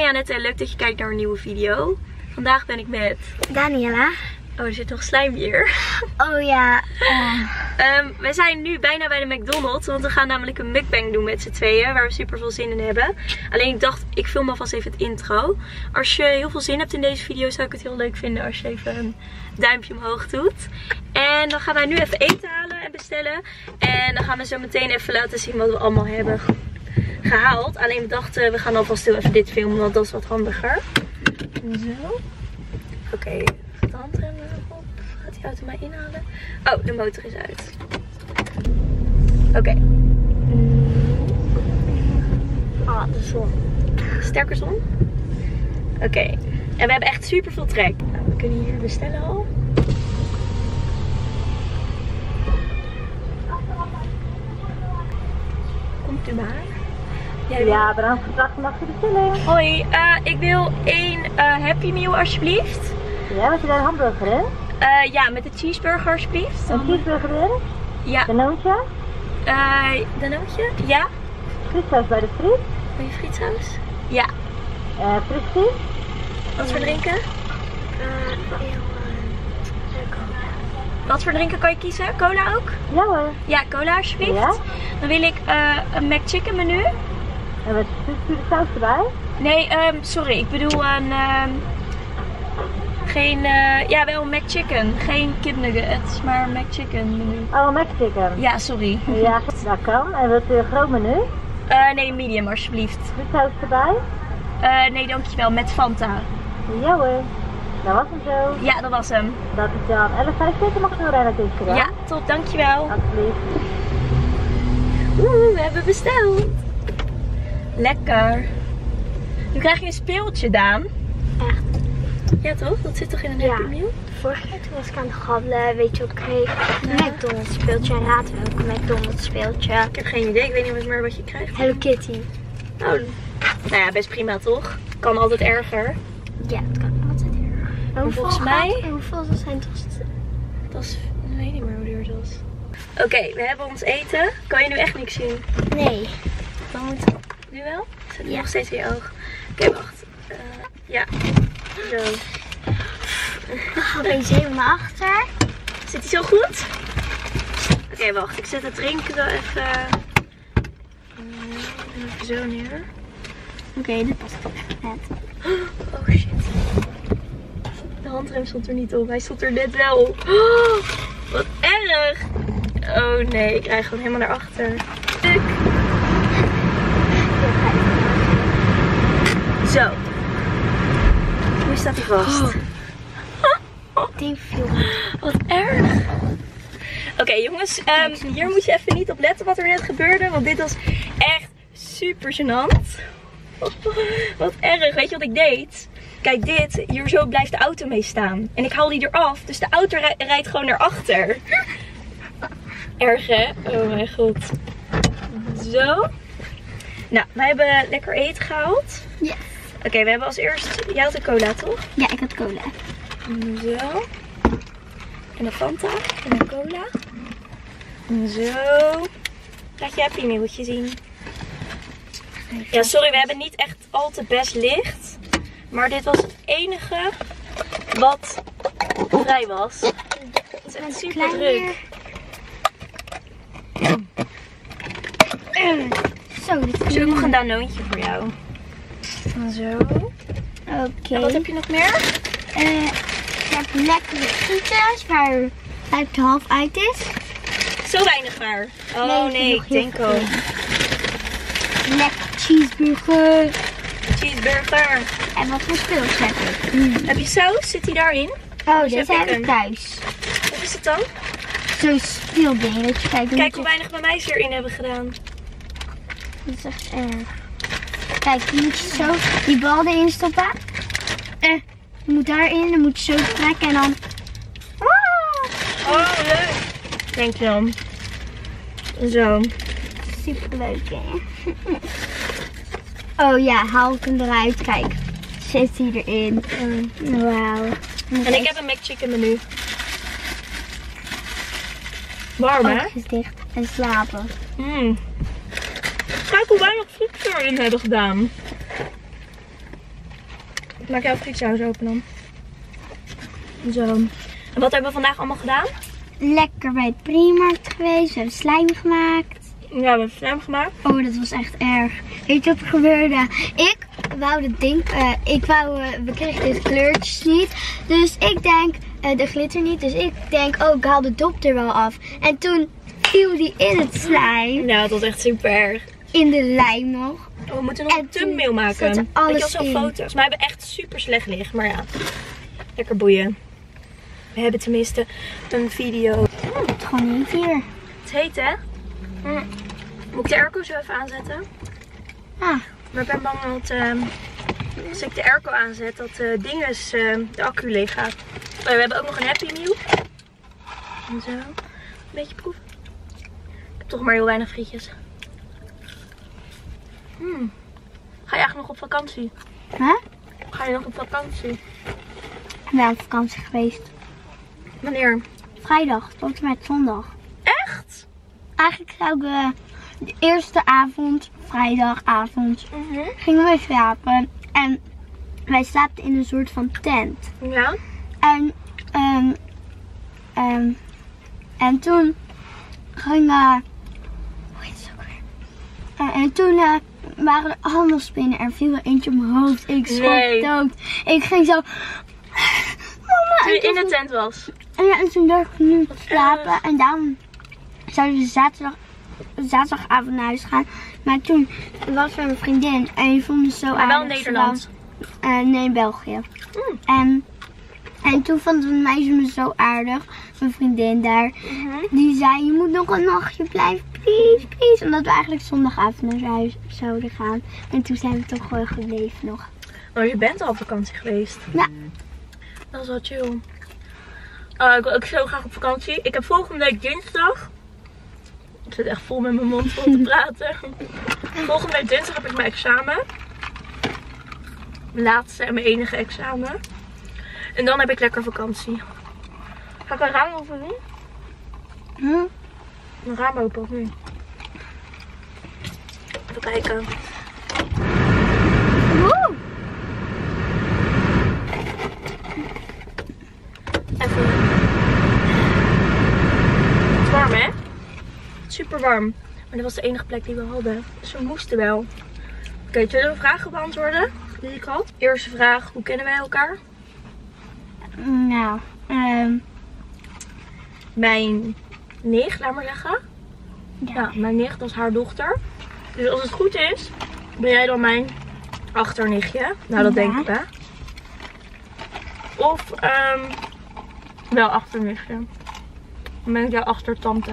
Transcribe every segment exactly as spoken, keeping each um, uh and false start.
Annette en leuk dat je kijkt naar een nieuwe video. Vandaag ben ik met Daniela. Oh, er zit nog slijm hier. Oh ja. Uh... Um, we zijn nu bijna bij de McDonald's, want we gaan namelijk een mukbang doen met z'n tweeën, waar we super veel zin in hebben. Alleen ik dacht, ik film alvast even het intro. Als je heel veel zin hebt in deze video, zou ik het heel leuk vinden als je even een duimpje omhoog doet. En dan gaan wij nu even eten halen en bestellen. En dan gaan we zo meteen even laten zien wat we allemaal hebben gehaald. Alleen we dachten, we gaan alvast heel even dit filmen, want dat is wat handiger. Zo. Oké, okay. Gaat de handrem erop? Gaat die auto mij inhalen? Oh, de motor is uit. Oké. Okay. Ah, de zon. Sterke zon? Oké. Okay. En we hebben echt super veel trek. Nou, we kunnen hier bestellen al. Komt u maar. Jij ja, bedankt voor het mag je bestellen. Hoi, uh, ik wil één uh, Happy Meal alsjeblieft. Ja, wat je daar een hamburger in? Uh, ja, met de cheeseburger alsjeblieft. Een cheeseburger erin? Ja. Danoontje? Uh, Danoontje? Ja. Frietsaus bij de friet? Wil je frietsaus? Ja. Uh, Fristie? Wat voor drinken? Uh, Wat voor drinken kan je kiezen? Cola ook? Ja hoor. Ja, cola alsjeblieft. Ja? Dan wil ik uh, een McChicken menu. En met zure saus erbij? Nee, um, sorry. Ik bedoel een... Um, geen... Uh, ja, wel een McChicken. Geen kipnuggets, maar een McChicken menu. Oh, een McChicken? Ja, sorry. Ja, dat kan. En wilt u een groot menu? Uh, nee, medium alsjeblieft. Frietsaus erbij? Uh, nee, dankjewel. Met Fanta. Ja hoor. Dat was hem zo. Ja, dat was hem. Dat is dan elf vijfenveertig, mag ik nog rijden het is gedaan? Ja, top, dankjewel. Alsjeblieft. Oeh, we hebben besteld. Lekker. Nu krijg je een speeltje, Daan. Echt? Ja toch? Dat zit toch in een Happy Meal? Vorige keer toen was ik aan het gabbelen, weet je wat ik kreeg? Een ja. McDonald's speeltje en raad welke McDonald's speeltje. Ik heb geen idee, ik weet niet meer wat je krijgt. Hello Kitty. Oh, nou ja, best prima toch? Kan altijd erger. Ja, het kan altijd erger. Maar volgens mij... En hoeveel zijn het? Dat is... Ik weet niet meer hoe duur het was. Oké, okay, we hebben ons eten. Kan je nu echt niks zien? Nee. Dan moet... Nu wel? Zet ja. nog steeds in je oog. Oké, okay, wacht. Uh, ja. Zo. Dan ben je helemaal achter. Zit hij zo goed? Oké, okay, wacht. Ik zet het drinken wel even... Even zo neer. Oké, okay, dit past op. Net. Oh shit. De handrem stond er niet op. Hij stond er net wel op. Oh, wat erg. Oh nee, ik rijd gewoon helemaal naar achter. Zo. Nu staat hij vast. Oh. Die viel. Wat erg. Oké okay, jongens, um, hier moet je even niet op letten wat er net gebeurde. Want dit was echt super gênant. Wat erg, weet je wat ik deed? Kijk dit, hier zo blijft de auto mee staan. En ik haal die eraf, dus de auto rijdt gewoon naar achter. Erg hè? Oh mijn god. Zo. Nou, wij hebben lekker eten gehaald. Ja. Oké, okay, we hebben als eerst... Jij had een cola toch? Ja, ik had cola. Zo. En een Fanta. En een cola. Zo. Laat je Happy Mealtje zien. Ja, sorry, we hebben niet echt al te best licht. Maar dit was het enige wat vrij was. Het is echt super druk. Zo, dit is Zullen we nog een danoontje voor jou? Zo. Oké. Okay. Wat heb je nog meer? Uh, ik heb lekkere frietjes waar vijf en half uit is. Zo weinig maar. Oh nee, nee ik denk al. Lekker cheeseburger. Cheeseburger. En wat voor speeltje heb ik? Mm. Heb je saus? Zit die daarin? Oh, dit heb ik thuis. Wat is het dan? Zo'n speeldingetje. Kijk, Kijk hoe weinig bij mij ze erin hebben gedaan. Dat is echt erg. Kijk, je moet je zo die bal erin stoppen. Eh, je moet daarin, dan moet je zo trekken en dan... Oh, leuk. Denk je dan. Zo. Super leuk, hè? Oh ja, haal ik hem eruit. Kijk, zit hij erin. Oh, wauw. En ik heb een McChicken menu. Warm, hè? Oogjes dicht en slapen. Mm. Kijk hoe weinig friet we erin hebben gedaan. Maak jouw frietsaus open dan. Zo. En wat hebben we vandaag allemaal gedaan? Lekker bij het Primarkt geweest. We hebben slijm gemaakt. Ja, we hebben slijm gemaakt. Oh, dat was echt erg. Weet je wat er gebeurde? Ik wou dat ding, uh, ik wou, uh, we kregen dit kleurtjes niet. Dus ik denk, uh, de glitter niet. Dus ik denk, oh, ik haal de dop er wel af. En toen viel die in het slijm. Nou, dat was echt super erg. In de lijm nog. Oh, we moeten nog En een thumbnail maken. zat er alles Weet je wel, zo'n in. foto's. Maar we hebben echt super slecht liggen. Maar ja, lekker boeien. We hebben tenminste een video. Oh, het gewoon niet hier. Het heet, hè? Mm. Moet ik de airco zo even aanzetten? Ah, Maar ik ben bang dat uh, als ik de airco aanzet, dat uh, dinges, uh, de accu leeg gaat. Oh, we hebben ook nog een Happy Meal. En zo. Een beetje proeven. Ik heb toch maar heel weinig frietjes. Hmm. Ga je eigenlijk nog op vakantie? huh? Ga je nog op vakantie? Ik ben op vakantie geweest. Wanneer? Vrijdag tot en met zondag. Echt? Eigenlijk zou ik uh, de eerste avond, vrijdagavond, Mhm. gingen wij slapen. En wij slaapten in een soort van tent. Ja. En, um, um, en toen ging, uh, hoe heet het ook weer? Uh, en toen uh, waren er allemaal spinnen. Er viel er eentje op mijn hoofd. Ik schrok Nee. dood. Ik ging zo... Mama, Toen je en in toen- de tent was. En, ja, en toen dacht ik nu slapen. En daarom zouden we zaterdag, zaterdagavond naar huis gaan. Maar toen was er een vriendin. En die vond het zo Maar aardig. wel in Nederland. Uh, nee, in België. Mm. En, en toen vond het meisje me zo aardig. Mijn vriendin daar. Mhm. Die zei, je moet nog een nachtje blijven. Please, please. Omdat we eigenlijk zondagavond naar huis zouden gaan. En toen zijn we toch gewoon gebleven nog. Oh, je bent al op vakantie geweest. Ja. Dat is wel chill. Uh, ik wil ook zo graag op vakantie. Ik heb volgende week dinsdag. Ik zit echt vol met mijn mond vol te praten. Volgende week dinsdag heb ik mijn examen. Mijn laatste en mijn enige examen. En dan heb ik lekker vakantie. Ga ik een raam open doen? Hm? Een raam open of niet? Even kijken. Woe! Even. Het is warm, hè? Super warm. Maar dat was de enige plek die we hadden. Dus we moesten wel. Oké, okay, zullen we vragen beantwoorden die ik had? Eerste vraag, hoe kennen wij elkaar? Nou, ehm Mijn nicht, laat maar zeggen. ja. Ja, mijn nicht, dat is haar dochter. Dus als het goed is, ben jij dan mijn achternichtje? Nou, dat Ja. denk ik, hè? Of, ehm wel achternichtje. Dan ben ik jouw achtertante.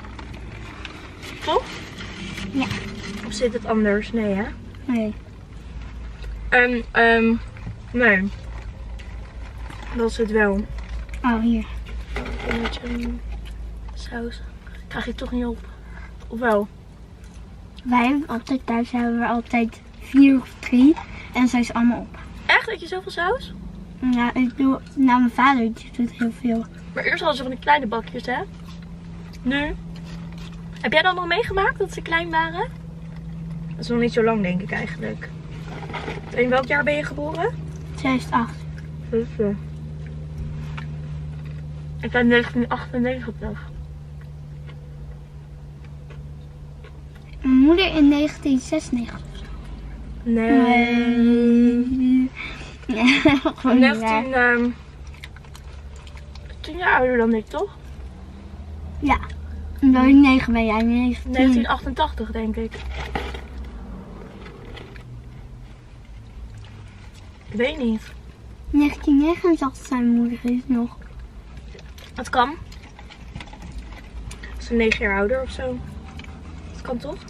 Toch? Ja. Of zit het anders? Nee, hè? Nee. En, ehm nee. Dat is het wel. Oh, hier. Een beetje um, saus. Krijg je toch niet op? Of wel? Wij hebben altijd thuis hebben we altijd vier of drie. En zij is allemaal op. Echt? Eet je zoveel saus? Ja, ik doe, nou mijn vader die doet heel veel. Maar eerst hadden ze van die kleine bakjes, hè? Nu? Heb jij dat nog meegemaakt, dat ze klein waren? Dat is nog niet zo lang, denk ik eigenlijk. In welk jaar ben je geboren? tweeduizend acht. Ik ben negentien achtennegentig. Mijn moeder in negentien zesennegentig. Nee. Nee. Ja, gewoon niet waar. negentien, um, tien jaar ouder dan ik, toch? Ja. Omdat ik negen ben jij, negentien. negentien achtentachtig, denk ik. Ik weet niet. negentien negenentachtig zijn mijn moeder is nog. Het kan. Ze is negen jaar ouder of zo. Dat kan toch?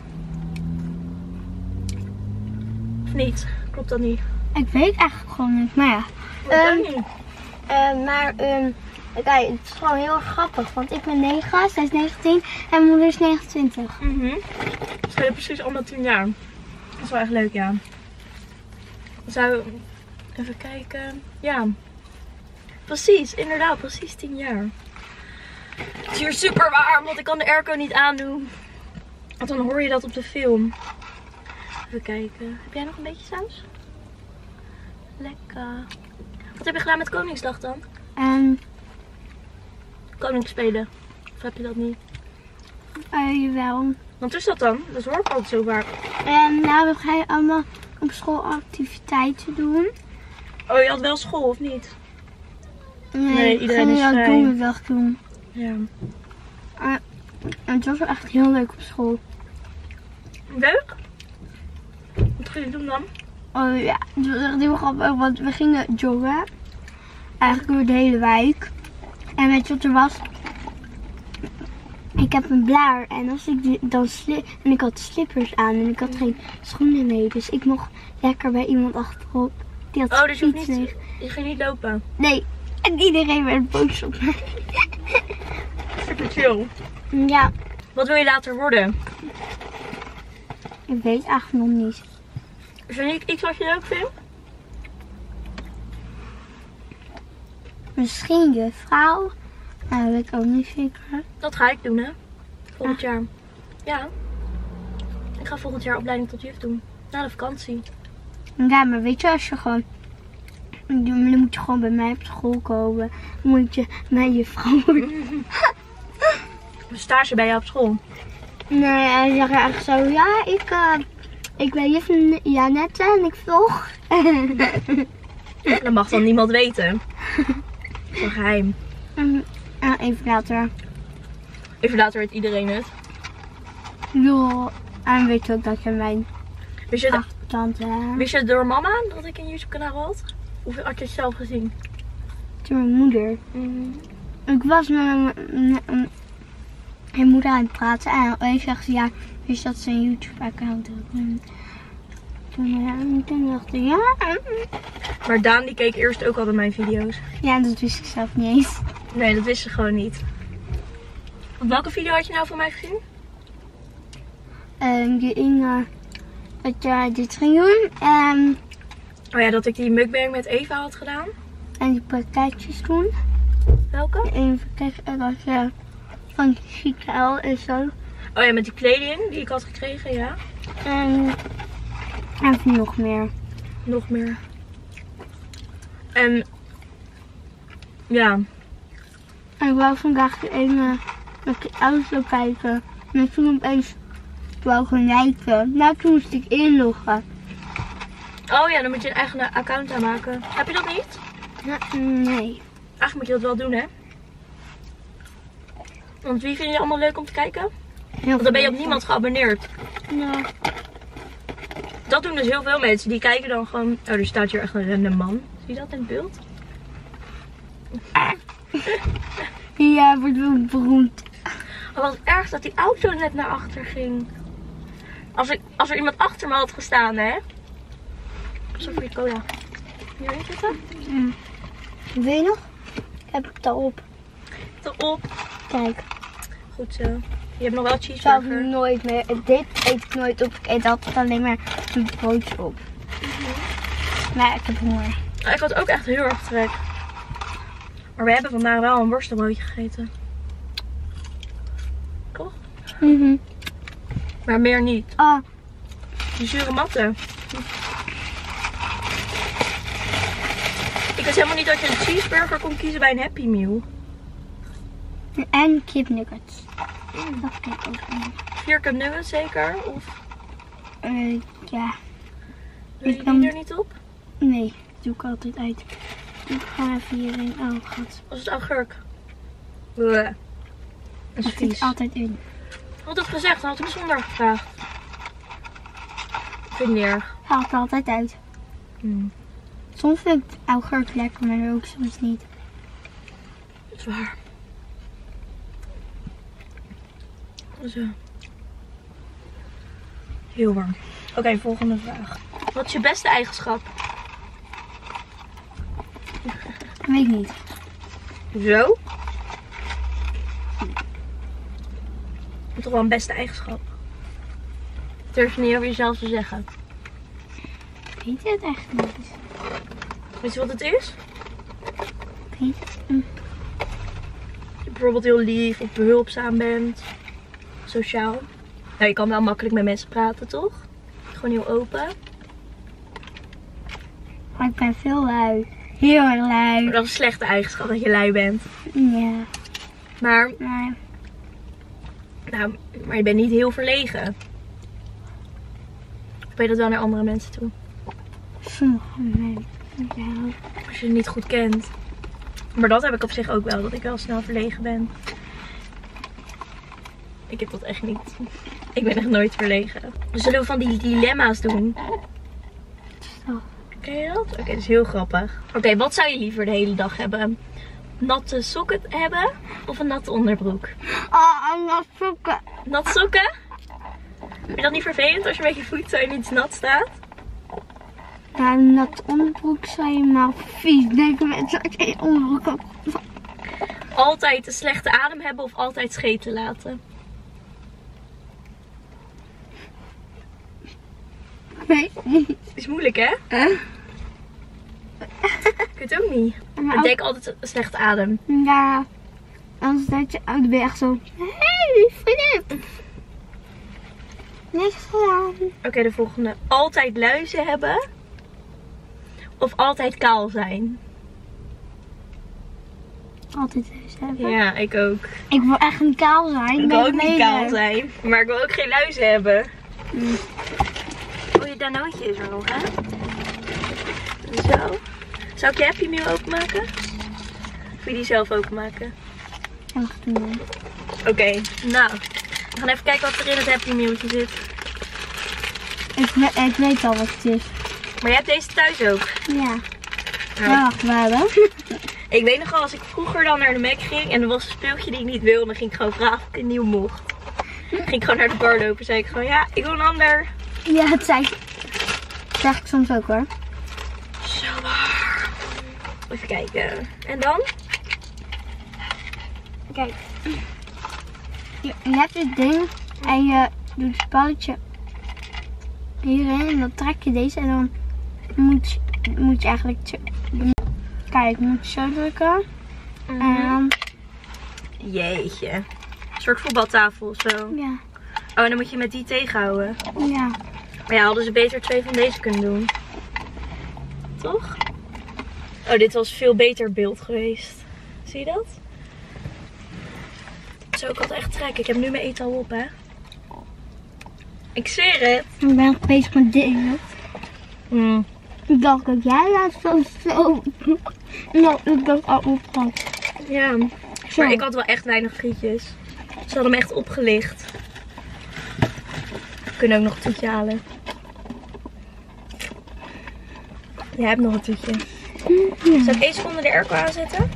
Of niet? Klopt dat niet? Ik weet eigenlijk gewoon niet, maar ja. Dat Ehm, kan niet. Uh, maar um, kijk, het is gewoon heel erg grappig. Want ik ben negen, zij is negentien en mijn moeder is negenentwintig. Mhm. Ze zijn precies allemaal tien jaar. Dat is wel echt leuk, ja. Dan zou even kijken. Ja. Precies, inderdaad, precies tien jaar. Het is hier super warm, want ik kan de airco niet aandoen. Want dan hoor je dat op de film. Even kijken. Heb jij nog een beetje saus? Lekker. Wat heb je gedaan met Koningsdag dan? En Koningsspelen. Of heb je dat niet? uh, jawel. Wat is dat dan? Dat hoor ik altijd zo vaak. En nou, we gaan allemaal op school activiteiten doen. Oh, je had wel school of niet? Nee, Nee, iedereen ging is dat vrij. doen we wel doen. Ja. Uh, en het was wel echt heel leuk op school. Leuk? Wat ga je doen dan? Oh ja, het was echt heel grappig, want we gingen joggen. Eigenlijk door de hele wijk. En weet je wat er was? Ik heb een blaar en als ik die dan slip en ik had slippers aan en ik had geen schoenen mee, dus ik mocht lekker bij iemand achterop. Die had Oh, dus je, hoeft fiets niet, mee. je ging niet lopen. Nee, en iedereen werd boos op mij. Super chill. Ja, Wat wil je later worden? ik weet eigenlijk nog niet. Is er niet iets wat je leuk vindt? Misschien juffrouw. Nou, dat weet ik ook niet zeker. Dat ga ik doen, hè? Volgend jaar. Ja. Ik ga volgend jaar opleiding tot juf doen. Na de vakantie. Ja, maar weet je, als je gewoon... Dan moet je gewoon bij mij op school komen. Dan moet je mijn juffrouw worden. Een stage bij jou op school. Nee, hij zegt echt zo, ja, ik, uh, ik ben juf Janette en ik vlog. Dat mag dan niemand weten. Zo geheim. En even later. Even later weet iedereen het. Joh, en weet je ook dat je mijn Wist je, achtertante hebt? wist je door mama dat ik een YouTube kanaal had? Of had je het zelf gezien? Door mijn moeder. Ik was met mijn, met mijn moeder aan het praten en opeens zegt ze, ja, wist dat ze een YouTube account had. En toen, ja, toen dacht ik, ja. Maar Daan die keek eerst ook al bij mijn video's. Ja, dat wist ik zelf niet eens. Nee, dat wist ze gewoon niet. Want welke video had je nou van mij gezien? Um, die Inge, dat je dit ging doen. En, Oh ja, dat ik die mukbang met Eva had gedaan. en die pakketjes doen. Welke? Even kijken, dat je van Chicael en zo. Oh ja, met die kleding die ik had gekregen, ja. En, en nog meer. Nog meer. En ja, En ik wou vandaag de ene met de auto kijken. En toen opeens wou gaan lijken. Nou, toen moest ik inloggen. oh ja, dan moet je een eigen account aanmaken. Heb je dat niet? Ja, nee. Eigenlijk moet je dat wel doen, hè? Want wie vind je allemaal leuk om te kijken? Heel Want dan ben je op veel niemand geabonneerd. mensen. Ja. Dat doen dus heel veel mensen. Die kijken dan gewoon... Oh, er staat hier echt een random man. Zie je dat in het beeld? Ja, wordt wel beroemd. Oh, wat erg dat die auto net naar achter ging. Als, ik, als er iemand achter me had gestaan, hè? Zo voor je cola. Hierin zitten? Mm. Wil je nog? Ik heb het al op. Erop. Kijk. Goed zo. Je hebt nog wel Ik zou cheeseburger. nooit meer. Dit eet ik nooit op. Ik eet altijd alleen maar een broodje op. Maar ik heb honger. Oh, ik had ook echt heel erg trek. Maar we hebben vandaag wel een worstenbroodje gegeten. Toch? Mhm. Maar meer niet. Ah, Die zure matten. Ik wist helemaal niet dat je een cheeseburger kon kiezen bij een Happy Meal. en kipnuggets. Dat vind ik ook niet. Vier cup nuggets zeker? Of Uh, ja. wil je Ik kan- die er niet op? Nee, dat doe ik altijd uit. Ik ga even hierin. Oh god. Was het augurk? Bleh. Dat is Dat zit vies. altijd in. Ik had het gezegd, dan had ik zonder gevraagd. Ik vind het niet erg. Ik haal het er altijd uit. Hmm. Soms vind ik augurk lekker, maar ook soms niet. Dat is waar. Zo. Heel warm. Oké, volgende vraag. Wat is je beste eigenschap? Weet ik niet. Zo? Toch wel een beste eigenschap. Durf je niet over jezelf te zeggen. Ik weet het echt niet. Weet je wat het is? Ik weet het. Mm. Dat je bijvoorbeeld heel lief of behulpzaam bent. Sociaal. Nou, je kan wel makkelijk met mensen praten, toch? Gewoon heel open. Ik ben veel lui. Heel erg lui. Maar dat is een slechte eigenschap dat je lui bent. Ja. Maar, Nee. nou, maar je bent niet heel verlegen. Of ben je dat wel naar andere mensen toe? Sommige mensen. Ja. Als je het niet goed kent. Maar dat heb ik op zich ook wel, dat ik wel snel verlegen ben. Ik heb dat echt niet. Ik ben echt nooit verlegen. Zullen we van die dilemma's doen? Zo. Ken je dat? Oké, okay, dat is heel grappig. Oké, okay, wat zou je liever de hele dag hebben? Natte sokken hebben of een natte onderbroek? Oh, en dat zoeken. Natte sokken? Vind je dat niet vervelend als je met je voet zo in iets nat staat? Ja, een natte onderbroek zou je maar vies denken mensen dat je een onderbroek hebt. Altijd een slechte adem hebben of altijd scheten laten? Nee. Is moeilijk, hè? Huh? Ik weet het ook niet. Maar Ik denk altijd een slechte adem. Ja, anders dat je, dan ben je echt zo. Hey, Filip. Niks gedaan. Oké, okay, de volgende. Altijd luizen hebben of altijd kaal zijn? Altijd eens hebben. Ja, ik ook. Ik wil echt niet kaal zijn. Ik ben wil ook niet lelijk. kaal zijn, maar ik wil ook geen luizen hebben. Mm. Oh, je danootje is er nog, hè? Zo. Zou ik je Happy Meal openmaken? Of wil je die zelf openmaken? Ja, wacht even. Oké, okay, nou. We gaan even kijken wat er in het Happy Mealtje zit. Ik, we- ik weet al wat het is. Maar je hebt deze thuis ook. Ja. Nou, Ja, wacht maar dan. ik weet nog wel, als ik vroeger dan naar de Mac ging en er was een speeltje die ik niet wilde, dan ging ik gewoon vragen of ik een nieuw mocht. Dan ging ik gewoon naar de bar lopen en zei ik gewoon, ja, ik wil een ander. Ja, het zei ik. Dat zeg ik soms ook hoor. Zo waar. Even kijken. En dan? Kijk. Je, je hebt dit ding en je doet het spelletje hierin en dan trek je deze en dan moet je, moet je eigenlijk zo- kijk, moet je zo drukken en dan Jeetje. Een soort voetbaltafel of zo. ja, Oh, en dan moet je met die tegenhouden. ja. Maar ja, hadden ze beter twee van deze kunnen doen. Toch? Oh, dit was veel beter beeld geweest. Zie je dat? Zo, ik had echt trek. Ik heb nu mijn eten al op, hè. Ik zweer het. Ik ben nog bezig met dingen. Mm. Ik dacht dat jij dat zo zo. Nou, ik dacht al opgehad. Ja, Zo. maar ik had wel echt weinig frietjes. Ze hadden hem echt opgelicht. We kunnen ook nog een toetje halen. Jij hebt nog een toetje. Zal ik één seconde de airco aanzetten?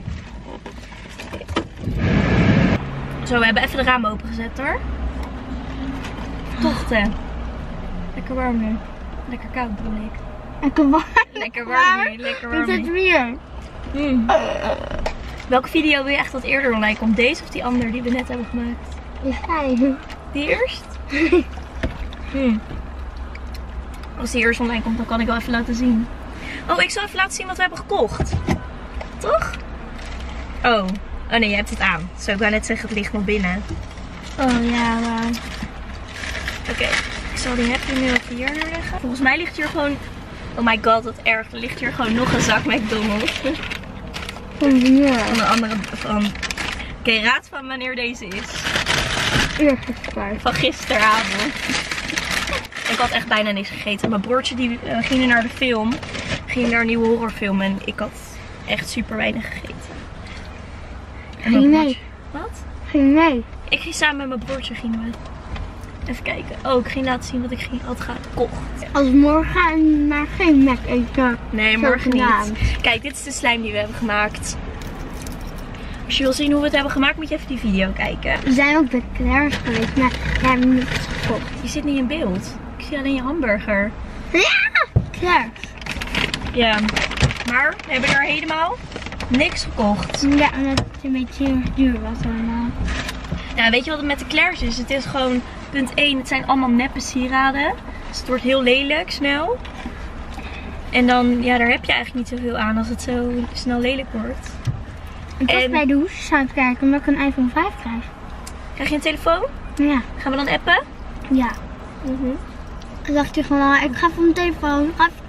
Zo, we hebben even de ramen opengezet hoor. Tochten. Lekker warm nu. Lekker koud bedoel ik. Ik heb warm. Lekker warm nu. Lekker warm Is het nu. weer? Mm. Welke video wil je echt wat eerder online komt? Deze of die andere die we net hebben gemaakt? Ja. Die eerst? Hmm. Als die eerst online komt, dan kan ik wel even laten zien. Oh, ik zal even laten zien wat we hebben gekocht. Toch? Oh. Oh nee, je hebt het aan. Zo, ik wou net zeggen, het ligt nog binnen. Oh ja, maar. Oké, ik zal die Happy Meal even hier neerleggen. Volgens mij ligt hier gewoon... Oh my god, wat erg. Er ligt hier gewoon nog een zak McDonald's. Oh ja. Van een andere... Van... Oké, okay, raad van wanneer deze is. Eergisteren. Van gisteravond. Ik had echt bijna niks gegeten. Mijn broertje die uh, ging naar de film. Ging naar een nieuwe horrorfilm. En ik had echt super weinig gegeten. En Ging je mijn mee? broertje- Wat? Ging je mee? Ik ging samen met mijn broertje gingen we. Even kijken. Oh, ik ging laten zien wat ik ging, had gekocht. Als morgen maar geen Mac eten. Nee, morgen Zogenaamd. niet. Kijk, dit is de slijm die we hebben gemaakt. Als je wil zien hoe we het hebben gemaakt, moet je even die video kijken. We zijn ook bij Claire's geweest, maar we hebben niets gekocht. Je zit niet in beeld. Ik zie alleen je hamburger. Ja! Claire's. Ja, maar we hebben er helemaal niks gekocht. Ja, omdat het een beetje heel erg duur was allemaal. Ja, weet je wat het met de Claire's is? Het is gewoon, punt één, het zijn allemaal neppe sieraden. Dus het wordt heel lelijk, snel. En dan, ja, daar heb je eigenlijk niet zoveel aan als het zo snel lelijk wordt. Ik was En- bij de hoes aan het kijken omdat ik een iPhone vijf krijg. Krijg je een telefoon? Ja. Gaan we dan appen? Ja. Mhm. Ik dacht je gewoon, ik ga voor mijn telefoon. Ik ga even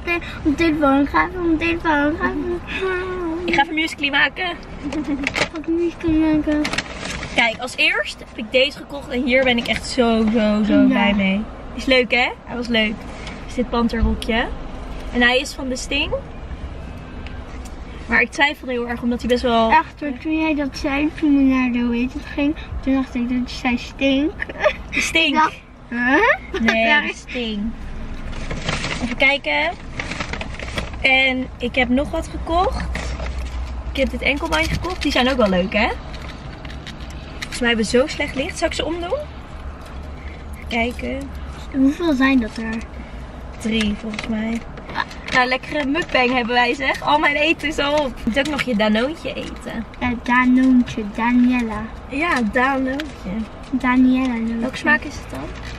Op de telefoon, ga even op de telefoon, ga even. Ik ga even Musical.ly maken. Wat Musical.ly maken. Kijk, als eerst heb ik deze gekocht en hier ben ik echt zo, zo, zo ja. blij mee. Is leuk hè? Hij was leuk. Is dit panterrokje. En hij is van de Sting. Maar ik twijfelde heel erg omdat hij best wel... Echt hoor, toen jij dat zei, toen we naar de hoe heet het ging, toen dacht ik dat je zei Stink. Stink? Dacht, huh? Nee, de Sting. Even kijken. En ik heb nog wat gekocht. Ik heb dit enkelbandje gekocht. Die zijn ook wel leuk hè? Volgens mij hebben we zo slecht licht. Zal ik ze omdoen? Even kijken. Hoeveel zijn dat er? Drie volgens mij. Nou, lekkere mukbang hebben wij zeg. Al mijn eten is al op. Je moet ook nog je Danoontje eten. Ja, Danoontje, Daniela. Ja, Danoontje. Daniela. Welke smaak is het dan?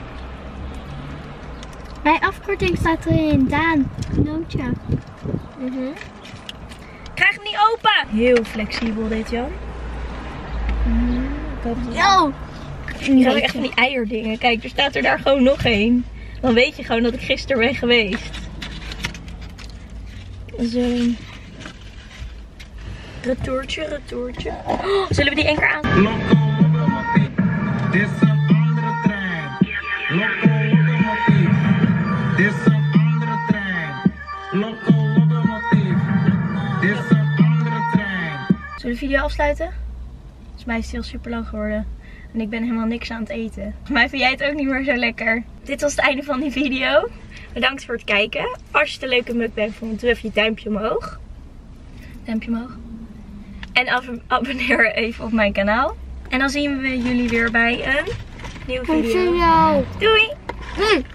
Mijn afkorting staat erin. Daan. Noontje. Mm-hmm. Krijg hem niet open! Heel flexibel dit, Jan. Mm, ik hoop dat... Yo! Ik heb echt van die eierdingen. Kijk, er staat er daar gewoon nog één. Dan weet je gewoon dat ik gisteren ben geweest. Zo'n retourtje, retourtje. Oh, zullen we die één keer aan? Locomotief, dit is een andere trein. Locomotief, dit is een andere trein. Locomotief, dit is een andere trein. Zullen we de video afsluiten? Volgens mij is het heel super lang geworden. En ik ben helemaal niks aan het eten. Volgens mij vind jij het ook niet meer zo lekker. Dit was het einde van die video. Bedankt voor het kijken. Als je het een leuke mukbang vond, doe even je duimpje omhoog. Duimpje omhoog. En abonneer even op mijn kanaal. En dan zien we jullie weer bij een nieuwe video. Doei! Doei! Mm.